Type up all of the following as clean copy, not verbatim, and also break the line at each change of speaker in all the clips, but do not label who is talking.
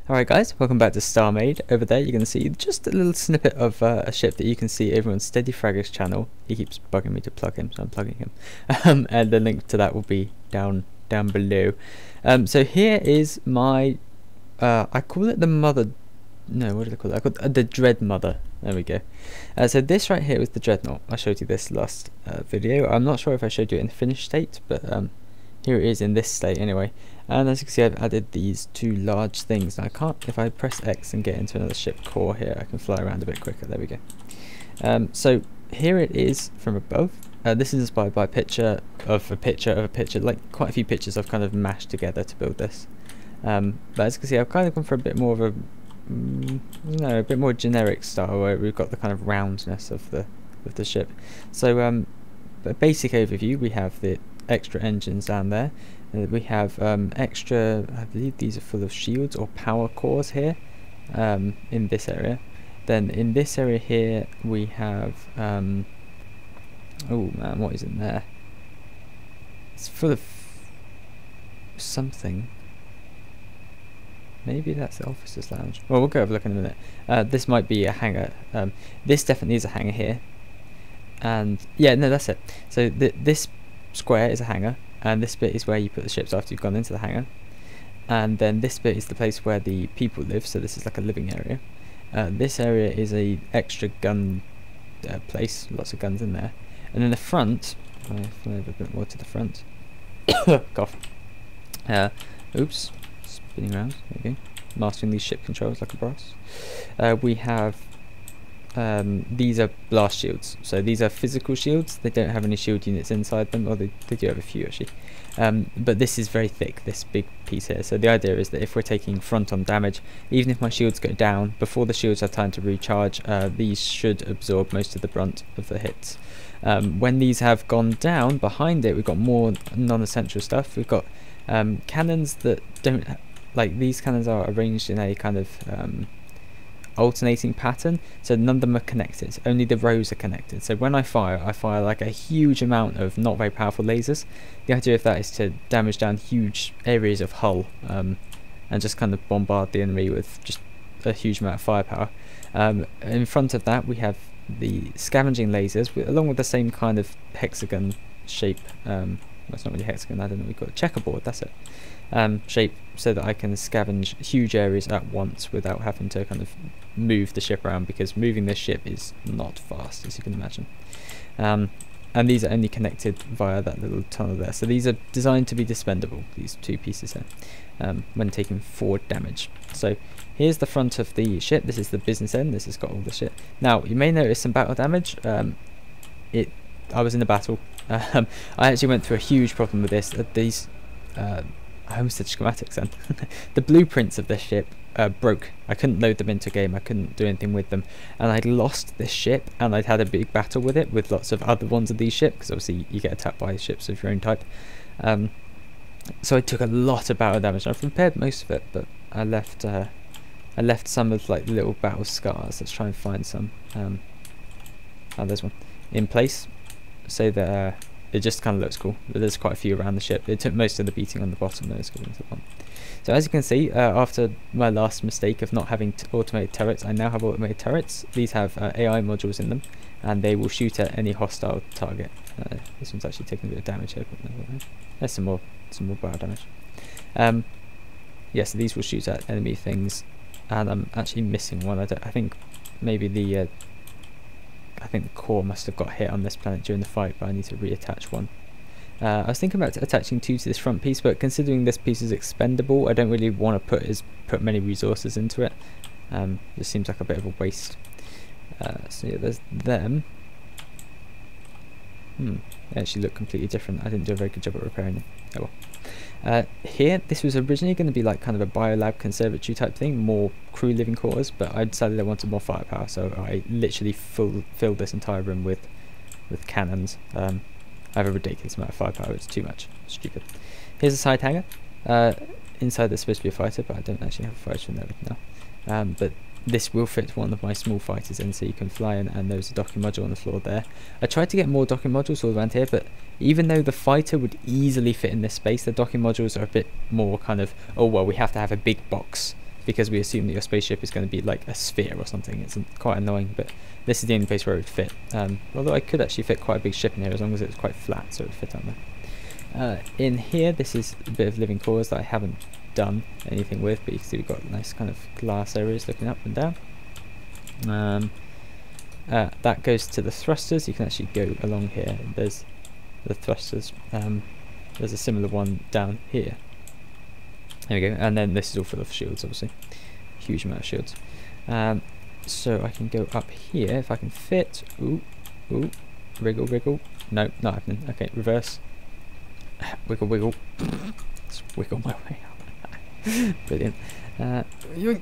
Alright guys, welcome back to Starmade. Over there you're going to see just a little snippet of a ship that you can see over on Steady Fragger's channel. He keeps bugging me to plug him, so I'm plugging him. And the link to that will be down below. So here is my, I call it the mother, no, what did I call it? I call it the Dread Mother. There we go. So this right here was the Dreadnought. I showed you this last video. I'm not sure if I showed you it in the finished state, but here it is in this state anyway. And as you can see, I've added these two large things. Now I can't, if I press X and get into another ship core here, I can fly around a bit quicker. There we go. So here it is from above. This is inspired by a picture of a picture of a picture, like quite a few pictures I've kind of mashed together to build this. But as you can see, I've kind of gone for a bit more of a, a bit more generic style where we've got the kind of roundness of the ship. So a basic overview, we have the extra engines down there. We have extra, I believe these are full of shields or power cores here in this area. Then in this area here we have, oh man, what is in there? It's full of something. Maybe that's the officer's lounge. Well, we'll go have a look in a minute. This might be a hangar. This definitely is a hangar here. And yeah, no, that's it. So this square is a hangar. And this bit is where you put the ships after you've gone into the hangar. And then this bit is the place where the people live, so this is like a living area. This area is a extra gun place, lots of guns in there. And then the front, I'll fly over a bit more to the front. Cough. Oops, spinning around, there we go. Mastering these ship controls like a boss. We have, these are blast shields, so these are physical shields. They don't have any shield units inside them, or they do have a few actually, but this is very thick, this big piece here. So the idea is that if we're taking front on damage, even if my shields go down before the shields have time to recharge, these should absorb most of the brunt of the hits. When these have gone down, behind it we've got more non-essential stuff. We've got cannons that don't, like these cannons are arranged in a kind of alternating pattern, so none of them are connected, only the rows are connected. So when I fire like a huge amount of not very powerful lasers. The idea of that is to damage down huge areas of hull and just kind of bombard the enemy with just a huge amount of firepower. In front of that we have the scavenging lasers along with the same kind of hexagon shape, that's not really hexagon, I don't know what we call it, checkerboard, that's it, shape, so that I can scavenge huge areas at once without having to kind of move the ship around, because moving this ship is not fast, as you can imagine. And these are only connected via that little tunnel there, so these are designed to be dispendable, these two pieces here, when taking forward damage. So here's the front of the ship. This is the business end. This has got all the shit. Now you may notice some battle damage. I was in a battle. I actually went through a huge problem with this. These I almost said schematics then. The blueprints of this ship broke. I couldn't load them into a game, I couldn't do anything with them, and I'd lost this ship, and I'd had a big battle with it with lots of other ones of these ships, because obviously you get attacked by ships of your own type. So I took a lot of battle damage. I've repaired most of it, but I left some of like the little battle scars. Let's try and find some. Oh, there's one in place, so that it just kind of looks cool, but there's quite a few around the ship. It took most of the beating on the bottom, though, it's going to the bottom. So as you can see, after my last mistake of not having automated turrets, I now have automated turrets. These have AI modules in them, and they will shoot at any hostile target. This one's actually taking a bit of damage here, but no, there's some more battle damage. Yeah, so these will shoot at enemy things, and I'm actually missing one. I think maybe the core must have got hit on this planet during the fight, but I need to reattach one. I was thinking about attaching two to this front piece, but considering this piece is expendable, I don't really want to put many resources into it. This seems like a bit of a waste. So yeah, there's them. They actually look completely different. I didn't do a very good job at repairing them. Oh well. Here, this was originally going to be like kind of a biolab conservatory type thing, more crew living quarters, but I decided I wanted more firepower, so I literally filled this entire room with cannons. I have a ridiculous amount of firepower, it's too much, stupid. Here's a side hangar. Inside there's supposed to be a fighter, but I don't actually have a fighter in there now. But this will fit one of my small fighters in, so you can fly in, and there's a docking module on the floor there. I tried to get more docking modules all around here, but even though the fighter would easily fit in this space, the docking modules are a bit more kind of, oh well, we have to have a big box because we assume that your spaceship is going to be like a sphere or something. It's quite annoying, but this is the only place where it would fit. Although I could actually fit quite a big ship in here as long as it was quite flat, so it would fit on there. In here, this is a bit of living cores that I haven't done anything with, but you can see we've got nice kind of glass areas looking up and down. That goes to the thrusters. You can actually go along here. There's the thrusters. There's a similar one down here. There we go. And then this is all full of shields, obviously. Huge amount of shields. So I can go up here if I can fit. Ooh, ooh, wriggle, wriggle. No, not happening. Okay, reverse. Wiggle, wiggle. Let's wiggle my way out. Brilliant. Yoink.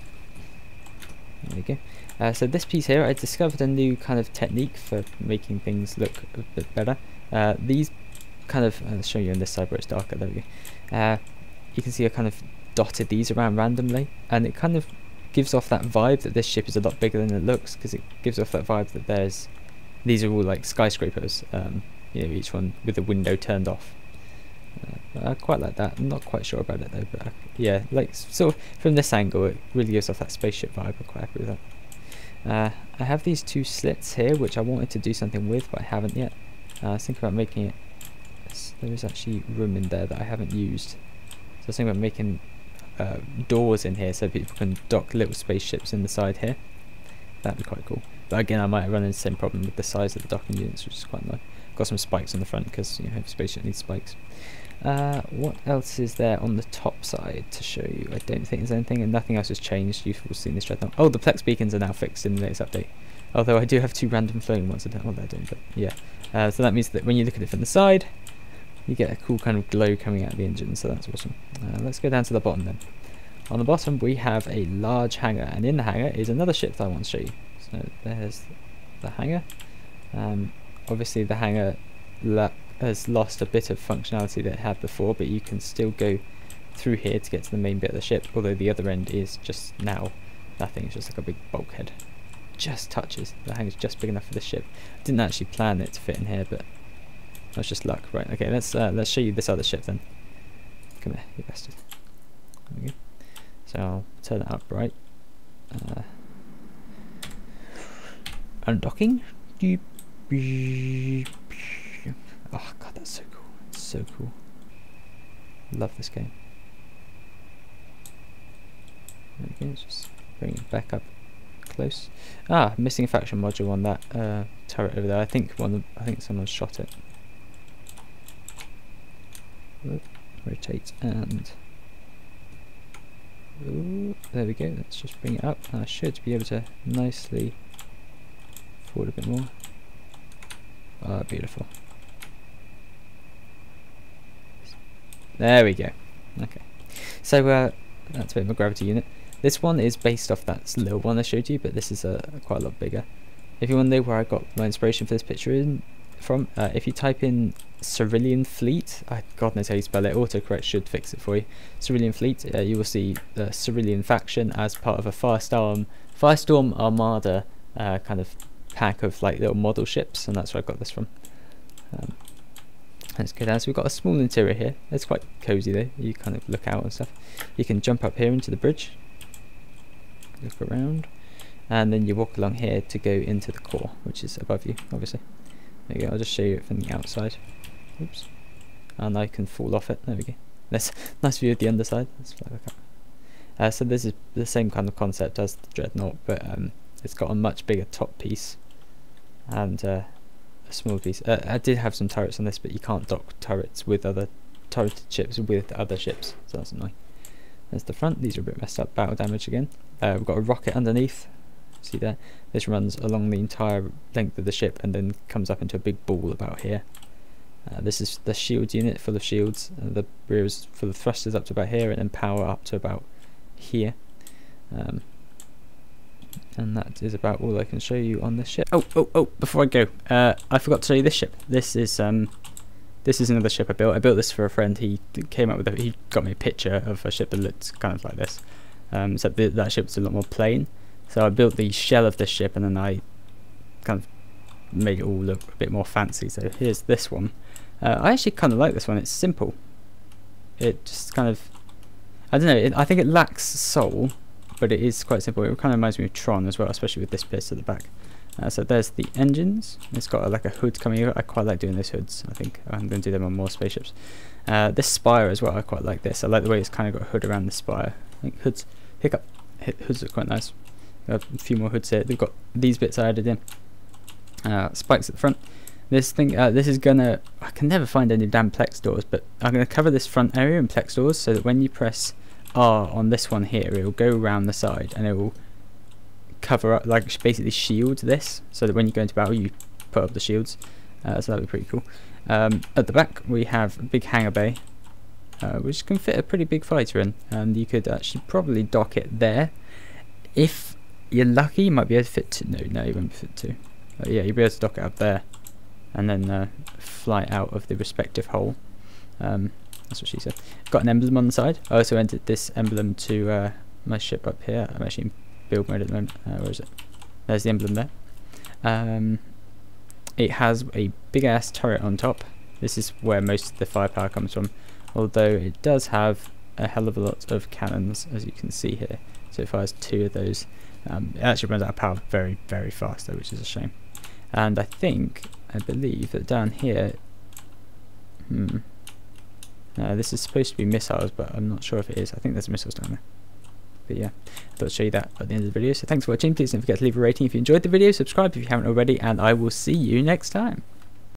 There we go. So this piece here, I discovered a new kind of technique for making things look a bit better. These kind of, I'll show you on this side where it's darker, there we go. You can see I kind of dotted these around randomly, and it kind of gives off that vibe that this ship is a lot bigger than it looks, because it gives off that vibe that these are all like skyscrapers, you know, each one with the window turned off. I quite like that. I'm not quite sure about it though, but yeah, like sort of from this angle it really gives off that spaceship vibe. I'm quite happy with that. I have these two slits here which I wanted to do something with, but I haven't yet. I was thinking about making it, there is actually room in there that I haven't used, so I was thinking about making doors in here so people can dock little spaceships in the side here. That'd be quite cool. But again, I might run into the same problem with the size of the docking units, which is quite nice. Got some spikes on the front because, you know, every spaceship needs spikes. What else is there on the top side to show you? I don't think there's anything, and nothing else has changed. You've seen this dreadnought. Oh, the Plex beacons are now fixed in the latest update. Although I do have two random floating ones. I don't know what they're doing, but yeah. So that means that when you look at it from the side, you get a cool kind of glow coming out of the engine, so that's awesome. Let's go down to the bottom then. On the bottom we have a large hangar, and in the hangar is another ship that I want to show you. So there's the hangar. Obviously the hangar has lost a bit of functionality that it had before, but you can still go through here to get to the main bit of the ship, although the other end is just now nothing. It's just like a big bulkhead. Just touches. The hangar's just big enough for the ship. I didn't actually plan it to fit in here, but that's just luck. Right, okay, let's show you this other ship then. Come here, you bastard. There we go. So I'll turn it up right. Undocking. Oh god, that's so cool. It's so cool. Love this game. There we go, let's just bring it back up close. Ah, missing a faction module on that turret over there. I think someone shot it. Rotate and ooh, there we go. Let's just bring it up. I should be able to nicely forward a bit more. Ah, beautiful. There we go. Okay, so that's a bit of a gravity unit. This one is based off that little one I showed you, but this is quite a lot bigger. If you want to know where I got my inspiration for this picture from, if you type in Cerulean Fleet, God knows how you spell it, autocorrect should fix it for you. Cerulean Fleet, you will see the Cerulean faction as part of a Firestorm Armada kind of pack of like little model ships, and that's where I got this from. Let's go down. So we've got a small interior here. It's quite cozy though. You kind of look out and stuff. You can jump up here into the bridge, look around, and then you walk along here to go into the core, which is above you, obviously. There you go. I'll just show you it from the outside. Oops. And I can fall off it. There we go. That's nice view of the underside. Let's fly back up. So this is the same kind of concept as the Dreadnought, but it's got a much bigger top piece and a small piece. I did have some turrets on this, but you can't dock turrets with other turreted ships with other ships, so that's annoying. There's the front. These are a bit messed up. Battle damage again. We've got a rocket underneath. See there? This runs along the entire length of the ship and then comes up into a big ball about here. This is the shield unit full of shields. The rear is full of thrusters up to about here, and then power up to about here. And that is about all I can show you on this ship. Oh! Before I go, I forgot to show you this ship. This is another ship I built. I built this for a friend. He came up with he got me a picture of a ship that looks kind of like this. Except that ship was a lot more plain. So I built the shell of this ship, and then I kind of made it all look a bit more fancy. So here's this one. I actually kind of like this one. It's simple. It just kind of, I don't know, I think it lacks soul, but it is quite simple. It kind of reminds me of Tron as well, especially with this bit at the back. So there's the engines. It's got like a hood coming over. I quite like doing those hoods. I think I'm going to do them on more spaceships. This spire as well, I quite like this. I like the way it's kind of got a hood around the spire. I think hoods are quite nice. A few more hoods here. They've got these bits I added in. Spikes at the front. This thing, this is gonna, I can never find any damn plex doors, but I'm gonna cover this front area in plex doors so that when you press R on this one here, it will go around the side and it will cover up, like basically shield this, so that when you go into battle you put up the shields. So that'll be pretty cool. At the back we have a big hangar bay, which can fit a pretty big fighter in, and you could actually probably dock it there. If you're lucky, you might be able to fit two. No, you won't fit two. Yeah, you'll be able to dock it up there, and then fly out of the respective hole. That's what she said. Got an emblem on the side. I also entered this emblem to my ship up here. I'm actually in build mode at the moment. Where is it? There's the emblem there. It has a big ass turret on top. This is where most of the firepower comes from, although it does have a hell of a lot of cannons, as you can see here. So it fires 2 of those. It actually runs out of power very, very fast though, which is a shame. And I believe that down here, this is supposed to be missiles, but I'm not sure if it is. I think there's missiles down there. But yeah, I thought I'd show you that at the end of the video. So thanks for watching. Please don't forget to leave a rating if you enjoyed the video, subscribe if you haven't already, and I will see you next time.